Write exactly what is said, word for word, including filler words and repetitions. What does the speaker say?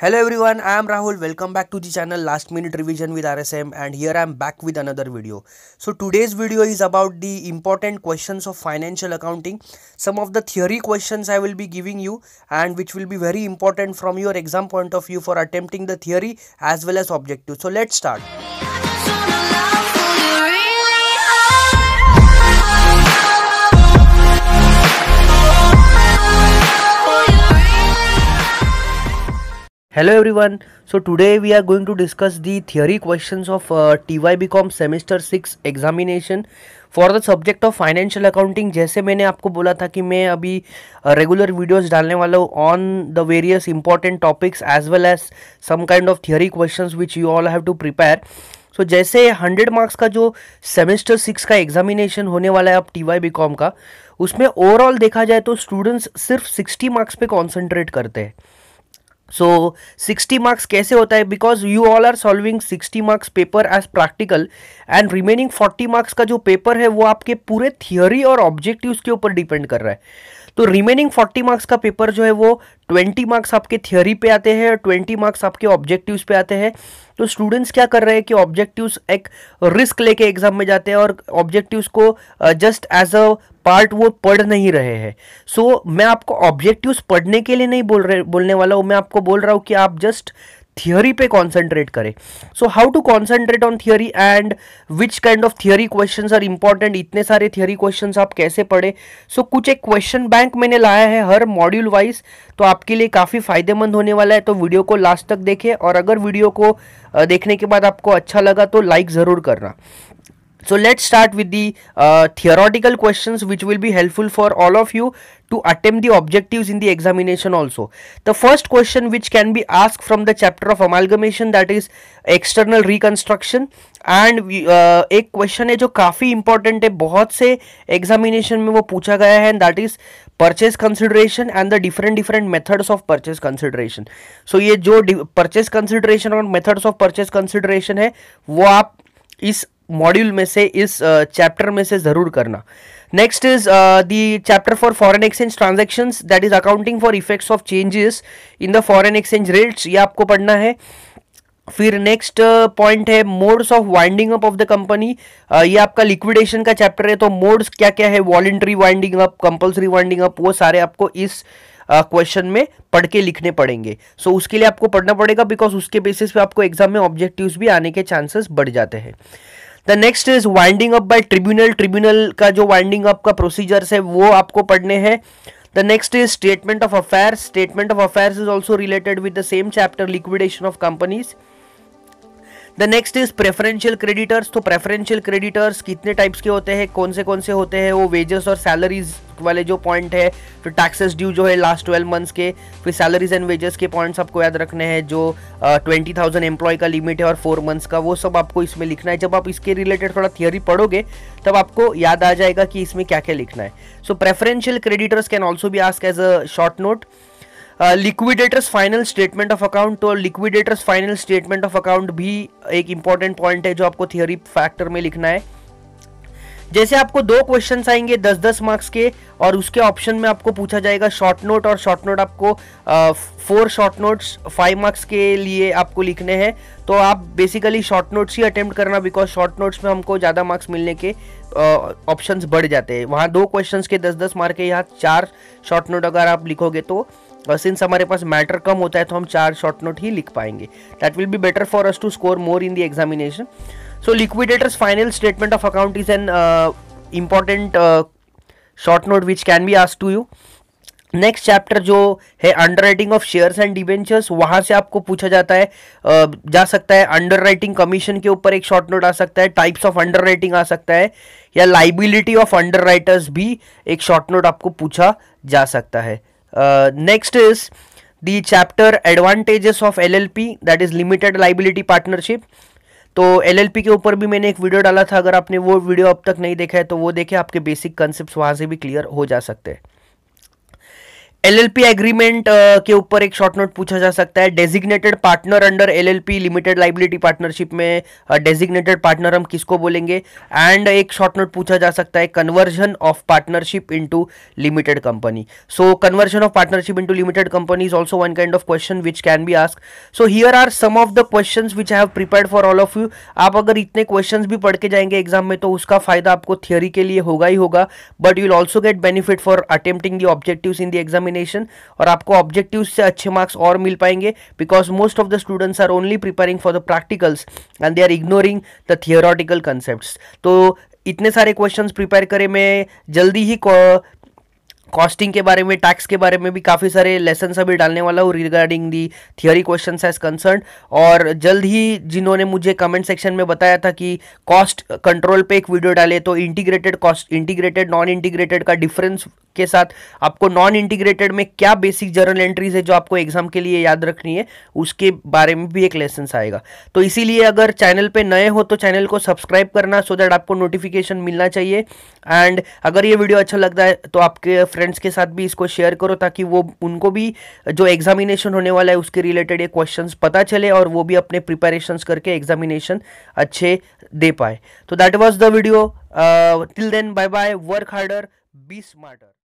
Hello everyone, I am Rahul. Welcome back to the channel Last Minute Revision with R S M, and here I am back with another video. So today's video is about the important questions of financial accounting. Some of the theory questions I will be giving you and which will be very important from your exam point of view for attempting the theory as well as objective. So let's start. Hello everyone, so today we are going to discuss the theory questions of uh, T Y B Com semester six examination for the subject of financial accounting. जैसे मैंने आपको बोला था कि मैं अभी regular uh, videos डालने वाला हूँ on the various important topics as well as some kind of theory questions which you all have to prepare. So जैसे हंड्रेड मार्क्स का जो सेमेस्टर सिक्स का एग्जामिनेशन होने वाला है अब टी वाई बी कॉम का, उसमें ओवरऑल देखा जाए तो स्टूडेंट्स सिर्फ सिक्सटी मार्क्स पे कॉन्सेंट्रेट करते हैं. सो सिक्सटी मार्क्स कैसे होता है, because you all are solving sixty marks paper as practical and remaining forty marks का जो पेपर है वो आपके पूरे थियोरी और ऑब्जेक्टिव्स के ऊपर डिपेंड कर रहा है. तो रिमेनिंग फोर्टी मार्क्स का पेपर जो है वो ट्वेंटी मार्क्स आपके थियोरी पे आते हैं और ट्वेंटी मार्क्स आपके ऑब्जेक्टिव्स पे आते हैं. तो स्टूडेंट्स क्या कर रहे हैं कि ऑब्जेक्टिव्स एक रिस्क लेके एग्जाम में जाते हैं और ऑब्जेक्टिव्स को जस्ट एज अ पार्ट वो पढ़ नहीं रहे हैं. सो so, मैं आपको ऑब्जेक्टिव्स पढ़ने के लिए नहीं बोल रहे बोलने वाला हूँ, मैं आपको बोल रहा हूँ कि आप जस्ट थियोरी पे कॉन्सेंट्रेट करें. So how to concentrate on theory and which kind of theory questions are important, इतने सारे थियोरी क्वेश्चंस आप कैसे पढ़े. सो so, कुछ एक क्वेश्चन बैंक मैंने लाया है हर मॉड्यूल वाइज, तो आपके लिए काफ़ी फायदेमंद होने वाला है. तो वीडियो को लास्ट तक देखें और अगर वीडियो को देखने के बाद आपको अच्छा लगा तो लाइक ज़रूर करना. So let's start with the uh, theoretical questions which will be helpful for all of you to attempt the objectives in the examination also. The first question which can be asked from the chapter of amalgamation, that is external reconstruction, and uh, एक question है जो काफ़ी important है, बहुत से examination में वो पूछा गया है, and that is purchase consideration and the different different methods of purchase consideration. So ये जो purchase consideration और methods of purchase consideration है वो आप इस मॉड्यूल में से, इस चैप्टर uh, में से जरूर करना. Next is the chapter for foreign exchange transactions, that is accounting for effects of changes in the foreign exchange rates, ये आपको पढ़ना है. फिर नेक्स्ट पॉइंट uh, है modes of winding up of the company, ये आपका लिक्विडेशन का chapter है. तो मोड्स क्या क्या है, voluntary winding up, compulsory winding up, वो सारे आपको इस क्वेश्चन uh, में पढ़ के लिखने पड़ेंगे. सो so, उसके लिए आपको पढ़ना पड़ेगा, बिकॉज उसके बेसिस पे आपको एग्जाम में ऑब्जेक्टिव्स भी आने के चांसेस बढ़ जाते हैं. The next is winding up by tribunal, tribunal का जो वाइंडिंग अप का प्रोसीजर्स है वो आपको पढ़ने हैं. The next is statement of affairs, statement of affairs is also related with the same chapter liquidation of companies. The next is preferential creditors. तो preferential creditors कितने टाइप्स के होते हैं, कौन से कौन से होते हैं, वो वेजेस और सैलरीज वाले जो पॉइंट है, फिर टैक्सेस ड्यू जो है लास्ट ट्वेल्व मंथ्स के, फिर सैलरीज एंड वेजेस के पॉइंट्स आपको याद रखने हैं, जो ट्वेंटी थाउजेंड एम्प्लॉय का लिमिट है और फोर मंथ्स का, वो सब आपको इसमें लिखना है. जब आप इसके रिलेटेड थोड़ा थियोरी पढ़ोगे तब आपको याद आ जाएगा कि इसमें क्या क्या लिखना है. So preferential creditors can also be asked as a short note. Liquidators final statement of account, तो liquidators final statement of account भी एक इंपॉर्टेंट पॉइंट है जो आपको थियोरी फैक्टर में लिखना है. जैसे आपको दो क्वेश्चंस आएंगे दस दस मार्क्स के, और उसके ऑप्शन में आपको पूछा जाएगा शॉर्ट नोट, और शॉर्ट नोट आपको four short notes five marks के लिए आपको लिखने हैं. तो आप बेसिकली शॉर्ट नोट्स ही अटेम्प्ट करना, बिकॉज शॉर्ट नोट्स में हमको ज़्यादा मार्क्स मिलने के ऑप्शंस uh, बढ़ जाते हैं. वहाँ दो क्वेश्चंस के दस दस मार्क के, यहाँ चार शॉर्ट नोट अगर आप लिखोगे तो सिंस uh, हमारे पास मैटर कम होता है तो हम चार शॉर्ट नोट ही लिख पाएंगे. That will be better for us to score more in the examination. So liquidators final statement of account is an uh, important uh, short note which can be asked to you. Next chapter जो है underwriting of shares and debentures, वहाँ से आपको पूछा जाता है uh, जा सकता है अंडर राइटिंग कमीशन के ऊपर एक शॉर्ट नोट आ सकता है, टाइप्स ऑफ अंडर राइटिंग आ सकता है, या लाइबिलिटी ऑफ अंडर राइटर्स भी एक शॉर्ट नोट आपको पूछा जा सकता है. Next is the chapter advantages of L L P, that is limited liability partnership. तो एल एल पी के ऊपर भी मैंने एक वीडियो डाला था, अगर आपने वो वीडियो अब तक नहीं देखा है तो वो देखें, आपके बेसिक कंसेप्ट वहाँ से भी क्लियर हो जा सकते हैं. एलएलपी एग्रीमेंट के ऊपर एक शॉर्ट नोट पूछा जा सकता है। Designated partner under LLP limited liability partnership में डेजिग्नेटेड uh, पार्टनर हम किसको बोलेंगे। एंड एक शॉर्ट नोट पूछा जा सकता है conversion of partnership into limited company. So conversion of partnership into limited company is also one kind of question which can be ask. So here are some of the question which I have prepared for all of you. आप अगर इतने question भी पढ़ के जाएंगे exam में तो उसका फायदा आपको थियोरी के लिए होगा ही होगा, but you will also get benefit for attempting the objectives in the examination. और आपको ऑब्जेक्टिव्स से अच्छे मार्क्स और मिल पाएंगे because most of the students are only preparing for the practicals and they are ignoring the theoretical concepts. तो इतने सारे क्वेश्चंस प्रिपेयर करें, मैं जल्दी ही कॉस्टिंग के बारे में, टैक्स के बारे में भी काफ़ी सारे लेसन अभी डालने वाला हूँ regarding the theory question as concern. और जल्द ही जिन्होंने मुझे कमेंट सेक्शन में बताया था कि कॉस्ट कंट्रोल पे एक वीडियो डाले, तो integrated cost, integrated non integrated का डिफरेंस के साथ आपको नॉन इंटीग्रेटेड में क्या बेसिक जर्नल एंट्रीज है जो आपको एग्जाम के लिए याद रखनी है, उसके बारे में भी एक लेसन आएगा। तो इसीलिए अगर चैनल पे नए हो तो चैनल को सब्सक्राइब करना सो दैट आपको नोटिफिकेशन मिलना चाहिए। एंड अगर ये वीडियो अच्छा लगता है तो आपके फ्रेंड्स के साथ भी इसको शेयर करो ताकि वो उनको भी जो एग्जामिनेशन होने वाला है उसके रिलेटेड ये क्वेश्चंस पता चले और वो भी अपने प्रिपरेशंस करके एग्जामिनेशन अच्छे दे पाए। तो that was the video. Till then bye bye, work harder, be smarter.